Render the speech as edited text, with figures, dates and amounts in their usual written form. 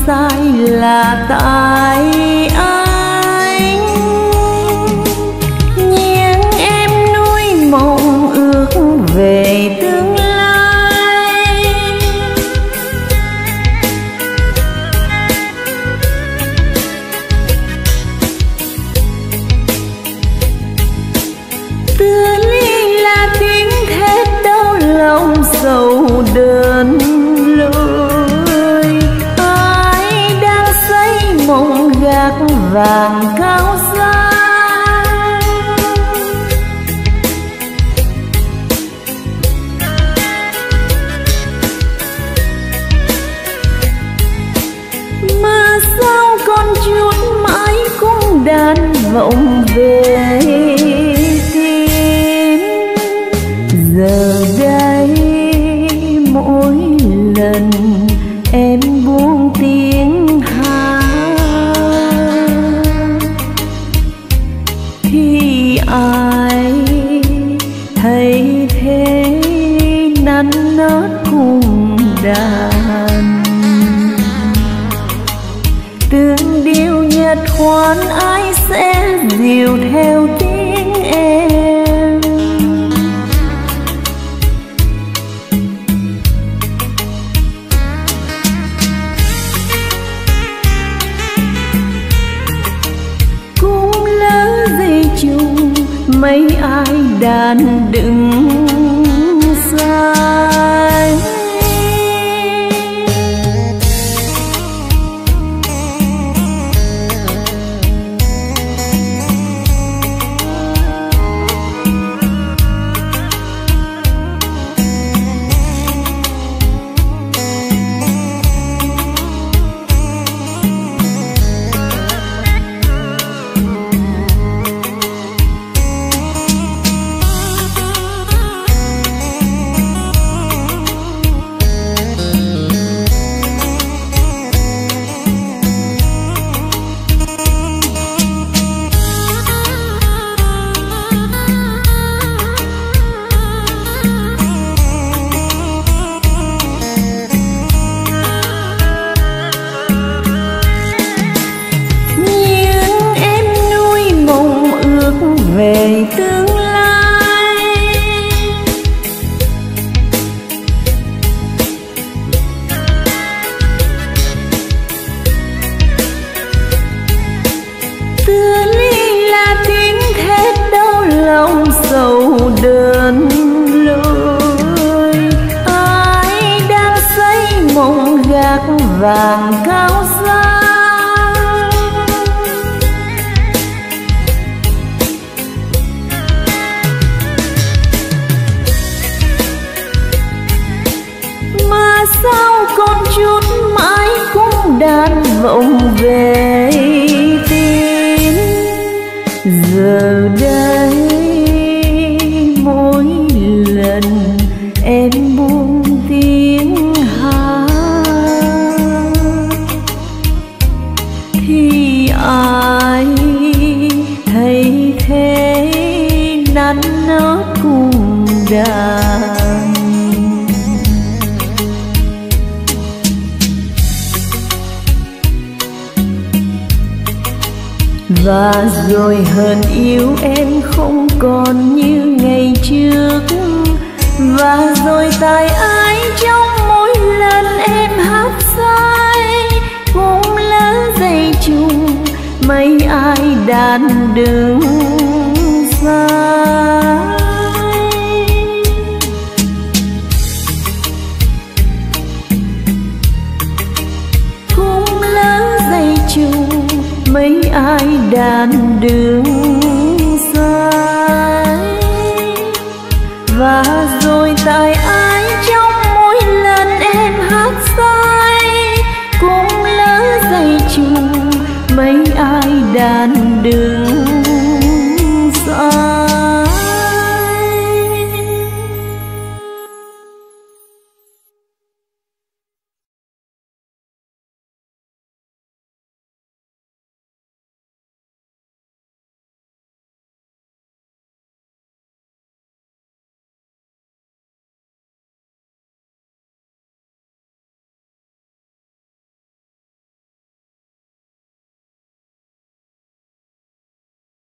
sai là tại anh. Nhưng em nuôi mộng ước về tương lai, tựa ly là tiếng thét đau lòng sầu đơn lối. Ai đang xây mộng gác vàng cao xa, mà sao con chút mãi cũng đàn vọng về tim. Giờ đây mỗi lần em buông tiếng hát thì ai thấy thế nắn nót cùng đàn. Từng điều nhật khoan ai sẽ dìu theo tiếng em. Cũng lỡ dây chung mấy ai đàn đừng sai. Về tương lai, tựa ly là tiếng thét đau lòng sầu đơn lối. Ai đang xây mộng gác vàng cao xa, sao con chút mãi cũng đàn vọng về tim. Giờ đây mỗi lần em buông tiếng hát thì ai thấy thế nắn nót cùng đàn. Và rồi hờn yêu em không còn như ngày trước. Và rồi tại ai trong mỗi lần em hát sai, cũng lỡ dây chung mấy ai đàn đứng sai. Cũng lỡ dây chung mấy ai đàn đứng sai. Và rồi tại ai trong mỗi lần em hát sai, cũng lỡ dây chung mấy ai đàn đứng